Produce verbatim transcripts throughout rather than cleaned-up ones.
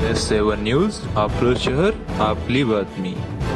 S सेवन news, आपलं शहर आपली बातमी।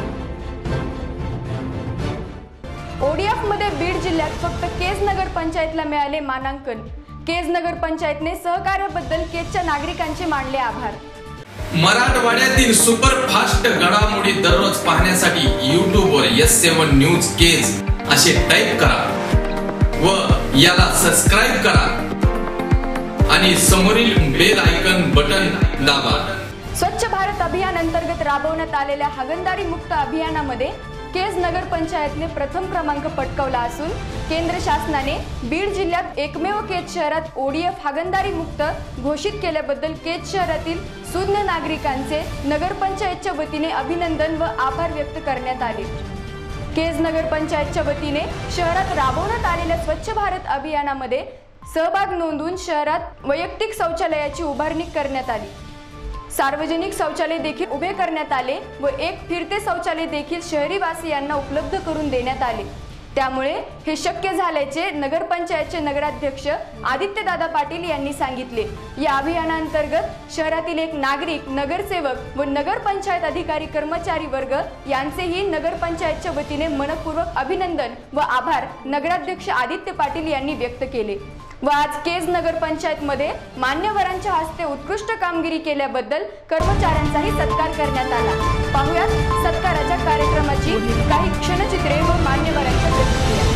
ओडीएफ मध्ये बीड जिल्ह्यात फक्त केज नगर पंचायतला मिळाले मानांकन। केज नगर पंचायतने सहकार्याबद्दल केजच्या नागरिकांचे मानले आभार। मराठवाड्यातील सुपरफास्ट घडामोडी दररोज पाहण्यासाठी YouTube वर एस सेवन न्यूज केज असे टाइप करा व याला सबस्क्राइब करा आणि समोरील बेल आयकॉन बटन दाबा। स्वच्छ भारत अभियान अंतर्गत राबवण्यात आलेल्या हागणदारी मुक्त अभियानामध्ये केज नगर पंचायतने प्रथम क्रमांक पटकावला असून केंद्र शासनाने बीड जिल्ह्यात एकमेव केज शहरात ओडीएफ हागणदारी मुक्त घोषित केल्याबद्दल केज शहरातील सुज्ञ नागरिकांचे नगर पंचायतच्या वतीने अभिनंदन व आभार व्यक्त करण्यात आले। केज नगर पंचायतच्या वतीने शहरात राबवण्यात आलेल्या स्वच्छ भारत अभियानामध्ये सहभाग नोंदवून शहरात वैयक्तिक शौचालयाची उभारणी करण्यात आली। सार्वजनिक शौचालय देखील उभे करण्यात आले व एक फिरते शौचालय देखील शहरी वासियांना उपलब्ध करून देण्यात आले। त्यामुळे हे शक्य झाल्याचे नगरपंचायतचे नगराध्यक्ष आदित्यदादा पाटील यांनी सांगितले। या अभियानांतर्गत शहरातील एक नागरिक, नगरसेवक व नगरपंचायत अधिकारी कर्मचारी वर्ग यांचेही नगरपंचायतच्या वतीने मनपूर्वक अभिनंदन व आभार नगराध्यक्ष आदित्य पाटील यांनी व्यक्त केले व आज केज नगर पंचायत मध्ये मान्यवरांच्या हस्ते उत्कृष्ट कामगिरी केल्याबद्दल कर्मचाऱ्यांचाही सत्कार करण्यात आला। पाहुयात सत्काराच्या कार्यक्रमाची काही क्षणचित्रे व मान्यवरांच्या प्रतिक्रिया।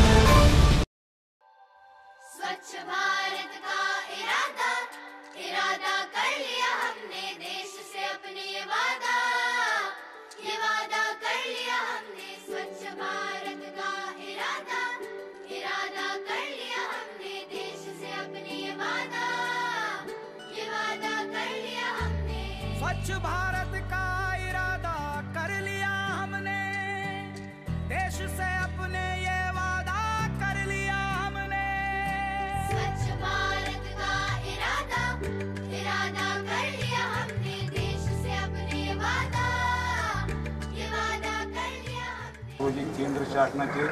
स्वच्छ भारत का इरादा इरादा कर लिया हमने, देश से अपने ये वादा ये वादा कर लिया हमने। स्वच्छ भारत का इरादा इरादा कर लिया हमने, देश से अपने ये वादा ये वादा कर लिया हमने। स्वच्छ भारत का इरादा कर लिया हमने, देश से अपने ये वादा कर लिया हमने। स्वच्छ भारत का इरादा इरादा कर लिया हमने, देश से अपने ये वादा ये वादा कर लिया हमने। केंद्र शासनाचे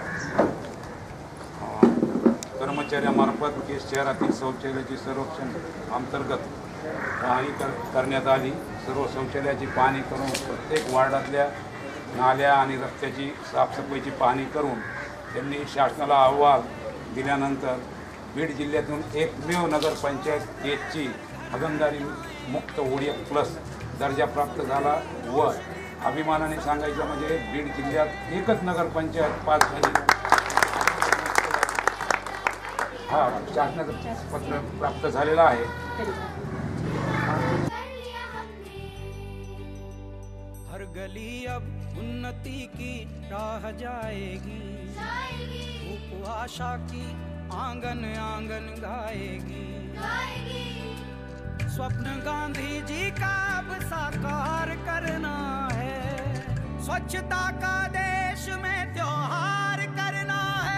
कर्मचाऱ्यांमार्फत केज शहरातील शौचालयाची सर्वेक्षण अंतर्गत पाहणी कर करण्यात आली। सर्व शौचालयाची पाहणी करून प्रत्येक वार्डातल्या नाल्या आणि रस्त्याची साफसफाईची पाहणी करून त्यांनी शासनाला अहवाल दिल्यानंतर बीड जिल्ह्यातून एकमेव नगरपंचायत केजची हागणदारी मुक्त ओडीएफ प्लस दर्जा प्राप्त झाला व अभिमानाने सांगायचं म्हणजे बीड जिल्ह्यात एकच नगरपंचायत पास झाली। हा शासनाचं पत्र प्राप्त झालेलं आहे। हर गली अब उन्नति की राह जाएगी, धूप आशा की आंगन आंगन गाएगी। स्वप्न गांधी जी का अब साकार करना है, स्वच्छता का देश में त्योहार करना है।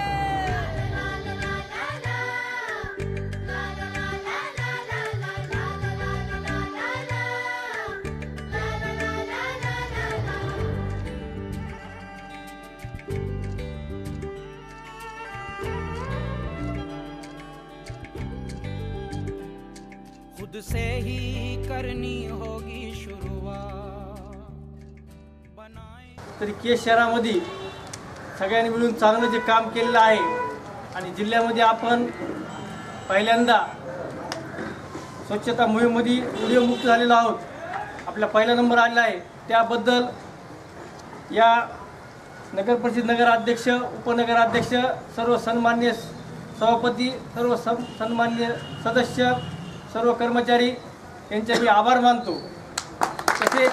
खुद से ही करनी होगी शुरुआत बनाए। तरी केज शहरामध्ये सगळ्यांनी मिळून चांगलं जे काम केलेलं आहे आणि जिल्ह्यामध्ये आपण पहिल्यांदा स्वच्छता मोहिमेमध्ये व्हिडिओ मुक्त झालेलो आहोत, आपला पहिला नंबर आलेला आहे। त्याबद्दल या नगरपरिषद नगराध्यक्ष, उपनगराध्यक्ष, सर्व सन्मान्य सभापती, सर्व सं सन्मान्य सदस्य, सर्व कर्मचारी यांचे मी आभार मानतो। तसेच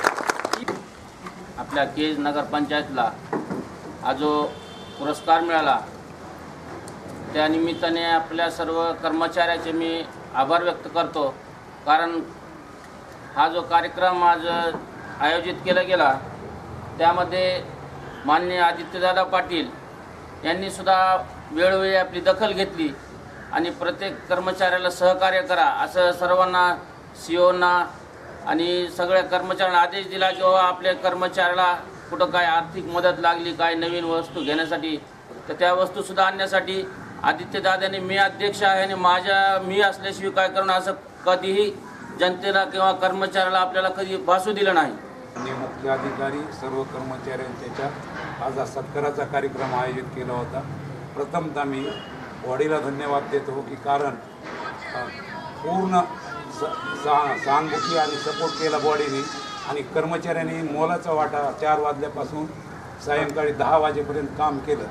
आपल्या केज नगर पंचायतला हा जो पुरस्कार मिळाला त्या निमित्ताने आपल्या सर्व कर्मचाऱ्याचे मी आभार व्यक्त करतो। कारण हा जो कार्यक्रम आज आयोजित केला गेला त्यामध्ये माननीय आदित्यदादा पाटील यांनी सुद्धा वेळोवेळी आपली दखल घेतली आणि प्रत्येक कर्मचाऱ्याला सहकार्य करा असं सर्वांना, सीओना आणि सगळ्या कर्मचाऱ्यांना आदेश दिला की बाबा आपल्या कर्मचाऱ्याला कुठं काय आर्थिक मदत लागली, काय नवीन वस्तू घेण्यासाठी तर त्या वस्तूसुद्धा आणण्यासाठी आदित्यदादांनी मी अध्यक्ष आहे आणि माझ्या मी असल्याशिवाय काय करणं असं कधीही जनतेला किंवा कर्मचाऱ्याला आपल्याला कधी भासू दिलं नाही. आणि मुख्य अधिकारी सर्व कर्मचाऱ्यांच्या आज हा सत्काराचा कार्यक्रम आयोजित केला होता. प्रथमतः मी बॉडीला धन्यवाद देतो की कारण पूर्ण सहानुभूती आणि सपोर्ट केला बॉडीने आणि कर्मचाऱ्यांनी मोलाचा वाटा चार वाजल्यापासून सायंकाळी दहा वाजेपर्यंत काम केलं.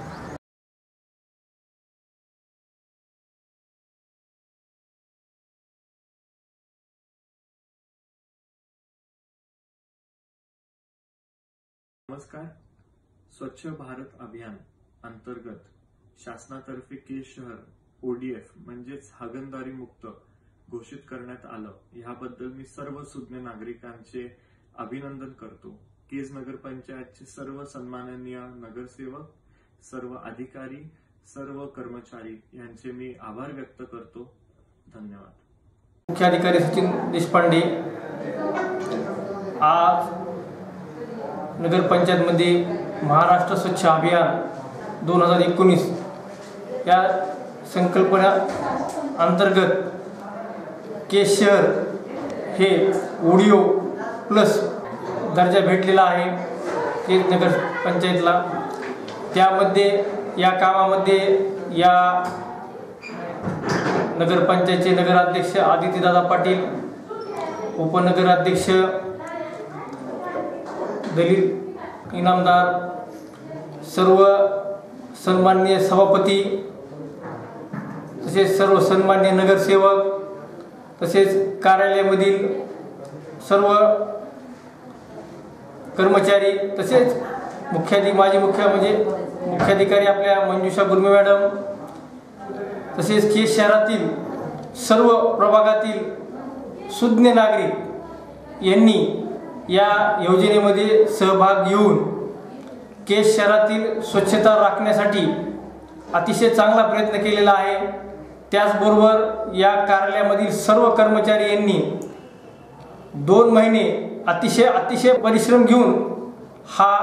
नमस्कार. स्वच्छ भारत अभियान अंतर्गत शासनातर्फे केज शहर ओडीएफ म्हणजेच हागणदारी मुक्त घोषित करण्यात आलं. याबद्दल मी सर्व सुज्ञ नागरिकांचे अभिनंदन करतो. केज नगरपंचायतचे सर्व सन्माननीय नगरसेवक, सर्व अधिकारी, सर्व कर्मचारी यांचे मी आभार व्यक्त करतो. धन्यवाद. मुख्य अधिकारी सचिन देशपांडे आज नगरपंचायतमध्ये महाराष्ट्र स्वच्छ अभियान दोन हजार एकोणीस या संकल्पना अंतर्गत केज शहर हे ओडिओ प्लस दर्जा भेटलेला आहे केज नगरपंचायतला. त्यामध्ये या कामामध्ये या नगरपंचायतचे नगराध्यक्ष आदित्यदादा पाटील, उपनगराध्यक्ष दलित इनामदार, सर्व सन्माननीय सभापती, तसेच सर्व सन्माननीय नगरसेवक, तसेच कार्यालयामधील सर्व कर्मचारी, तसेच मुख्याधिकारी माजी मुख्य म्हणजे मुख्याधिकारी आपल्या मंजुषा गुरमे मॅडम, तसेच केज शहरातील सर्व प्रभागातील सुज्ञ नागरिक यांनी या योजनेमध्ये सहभाग घेऊन केज शहरातील स्वच्छता राखण्यासाठी अतिशय चांगला प्रयत्न केलेला आहे. त्याचबरोबर या कार्यालयामधील सर्व कर्मचारी यांनी दोन महिने अतिशय अतिशय परिश्रम घेऊन हा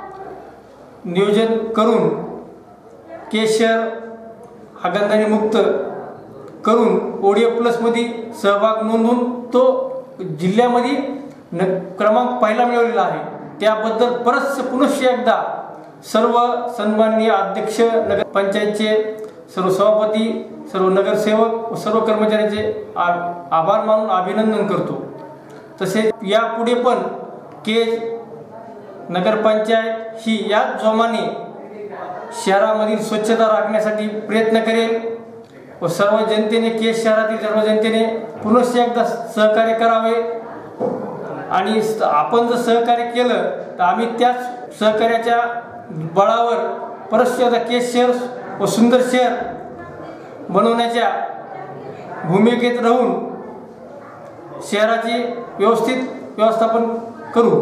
नियोजन करून केज शहर हागणदारी मुक्त करून ओडीएफ प्लसमध्ये सहभाग नोंदवून तो जिल्ह्यामध्ये न क्रमांक पहिला मिळवलेला आहे. त्याबद्दल परत पुनश्च एकदा सर्व सन्माननीय अध्यक्ष नगरपंचायतचे, सर्व सभापती, सर्व नगरसेवक व सर्व कर्मचाऱ्यांचे आभार मानून अभिनंदन करतो. तसेच यापुढे पण केज नगरपंचायत ही याच जोमाने शहरामधील स्वच्छता राखण्यासाठी प्रयत्न करेल व सर्व जनतेने केज शहरातील सर्व जनतेने पुनश्च एकदा सहकार्य करावे. आणि आपण जर सहकार्य केलं तर आम्ही त्याच सहकार्याच्या बळावर परत एकदा केज शहर व सुंदर शहर बनवण्याच्या भूमिकेत राहून शहराचे व्यवस्थित व्यवस्थापन करू.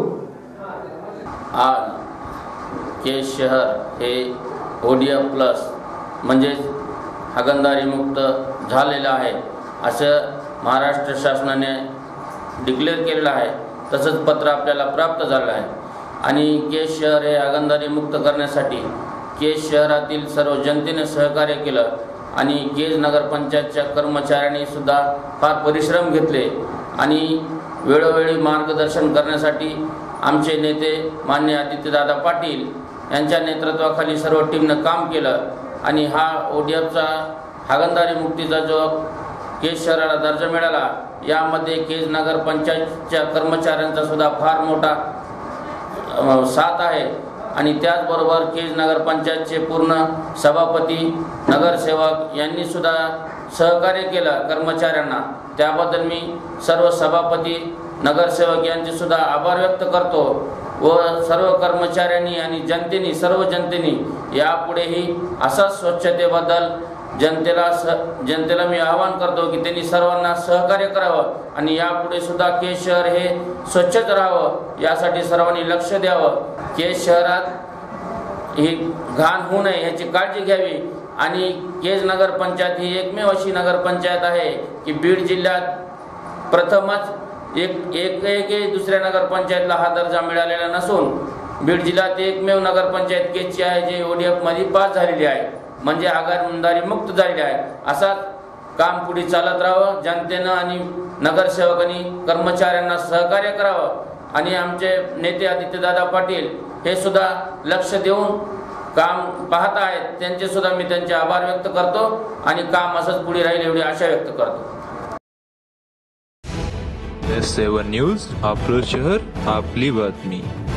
आज केज शहर हे ओडीएफ प्लस म्हणजेच हागणदारी मुक्त झालेलं आहे असं महाराष्ट्र शासनाने डिक्लेअर केलेलं आहे. तसंच पत्र आपल्याला प्राप्त झालं आहे. आणि केज शहर हे हागणदारी मुक्त करण्यासाठी केज शहरातील सर्व जनतेने सहकार्य केलं आणि केज नगरपंचायतच्या कर्मचाऱ्यांनी सुद्धा फार परिश्रम घेतले आणि वेळोवेळी मार्गदर्शन करण्यासाठी आमचे नेते माननीय आदित्यदादा पाटील यांच्या नेतृत्वाखाली सर्व टीमनं काम केलं. आणि हा ओडीएफचा हागणदारी मुक्तीचा जो केज शहराला दर्जा मिळाला यामध्ये केज नगरपंचायतच्या कर्मचाऱ्यांचा सुद्धा फार मोठा साथ आहे. आणि त्याचबरोबर केज नगरपंचायतचे पूर्ण सभापती, नगरसेवक यांनी सुद्धा सहकार्य केलं कर्मचाऱ्यांना. त्याबद्दल मी सर्व सभापती, नगरसेवक यांचे सुद्धा आभार व्यक्त करतो. व सर्व कर्मचाऱ्यांनी आणि जनतेने सर्व जनतेने यापुढेही असाच स्वच्छतेबद्दल जनतेला स जनतेला मी आवाहन करतो की त्यांनी सर्वांना सहकार्य करावं आणि यापुढे सुद्धा केज शहर हे स्वच्छच राहावं यासाठी सर्वांनी लक्ष द्यावं. केज शहरात ही घाण होऊ नये याची काळजी घ्यावी. आणि केज नगरपंचायत ही एकमेव अशी नगरपंचायत आहे की बीड जिल्ह्यात प्रथमच एक एक एक दुसऱ्या नगरपंचायतला हा दर्जा मिळालेला नसून बीड जिल्ह्यात एकमेव नगरपंचायत केजची आहे जे ओडीएफ मध्ये पास झालेली आहे म्हणजे हागणदारी मुक्त झालेली आहे. असाच काम पुढे चालत राहावं, जनतेनं आणि नगरसेवकांनी कर्मचाऱ्यांना सहकार्य करावं आणि आमचे नेते आदित्यदादा पाटील हे सुद्धा लक्ष देऊन काम पाहत आहेत, त्यांचे सुद्धा मी त्यांचे आभार व्यक्त करतो आणि काम असंच पुढे राहील एवढी आशा व्यक्त करतो. एस सेवन न्यूज, आपलं शहर आपली बातमी.